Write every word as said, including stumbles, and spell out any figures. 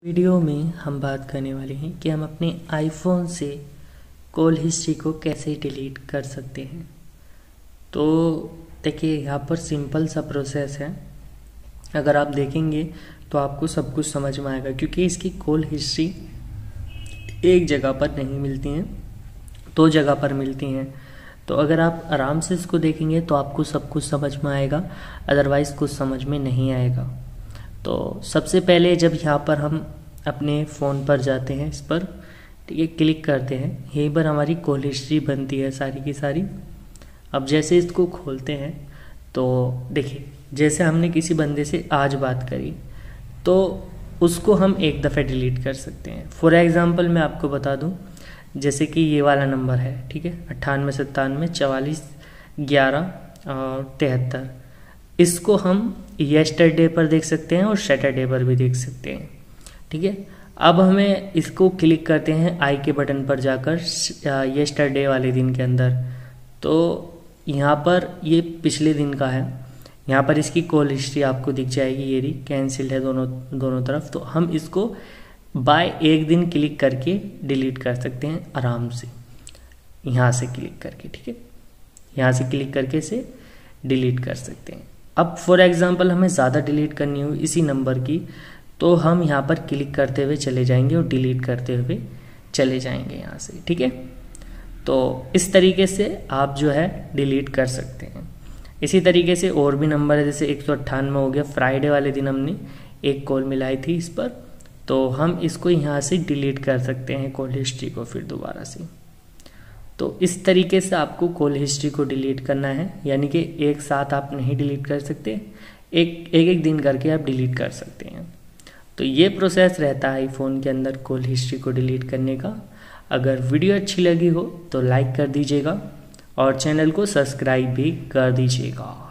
Video में हम बात करने वाले हैं कि हम अपने आईफोन से कॉल हिस्ट्री को कैसे डिलीट कर सकते हैं। तो देखिए यहाँ पर सिंपल सा प्रोसेस है। अगर आप देखेंगे तो आपको सब कुछ समझ में आएगा, क्योंकि इसकी कॉल हिस्ट्री एक जगह पर नहीं मिलती हैं, दो जगह पर मिलती हैं। तो अगर आप आराम से इसको देखेंगे तो आपको सब कुछ समझ में आएगा, अदरवाइज़ कुछ समझ में नहीं आएगा। तो सबसे पहले जब यहाँ पर हम अपने फ़ोन पर जाते हैं, इस पर ठीक है क्लिक करते हैं, यहीं पर हमारी कॉल हिस्ट्री बनती है सारी की सारी। अब जैसे इसको खोलते हैं तो देखिए, जैसे हमने किसी बंदे से आज बात करी तो उसको हम एक दफ़े डिलीट कर सकते हैं। फॉर एग्ज़ाम्पल मैं आपको बता दूं, जैसे कि ये वाला नंबर है, ठीक है, अट्ठानवे सत्तानवे चवालीस ग्यारह और तिहत्तर। इसको हम येस्टरडे पर देख सकते हैं और सैटरडे पर भी देख सकते हैं, ठीक है। अब हमें इसको क्लिक करते हैं आई के बटन पर जाकर येस्टरडे वाले दिन के अंदर। तो यहाँ पर ये पिछले दिन का है, यहाँ पर इसकी कॉल हिस्ट्री आपको दिख जाएगी, ये रही, कैंसिल्ड है दोनों दोनों तरफ। तो हम इसको बाय एक दिन क्लिक करके डिलीट कर सकते हैं आराम से, यहाँ से क्लिक करके, ठीक है, यहाँ से क्लिक करके से डिलीट कर सकते हैं। अब फॉर एग्जांपल हमें ज़्यादा डिलीट करनी हो इसी नंबर की, तो हम यहाँ पर क्लिक करते हुए चले जाएंगे और डिलीट करते हुए चले जाएंगे यहाँ से, ठीक है। तो इस तरीके से आप जो है डिलीट कर सकते हैं। इसी तरीके से और भी नंबर है, जैसे एक सौ अट्ठानवे हो गया, फ्राइडे वाले दिन हमने एक कॉल मिलाई थी इस पर, तो हम इसको यहाँ से डिलीट कर सकते हैं कॉल हिस्ट्री को फिर दोबारा से। तो इस तरीके से आपको कॉल हिस्ट्री को डिलीट करना है, यानी कि एक साथ आप नहीं डिलीट कर सकते, एक एक एक दिन करके आप डिलीट कर सकते हैं। तो ये प्रोसेस रहता है आईफोन के अंदर कॉल हिस्ट्री को डिलीट करने का। अगर वीडियो अच्छी लगी हो तो लाइक कर दीजिएगा और चैनल को सब्सक्राइब भी कर दीजिएगा।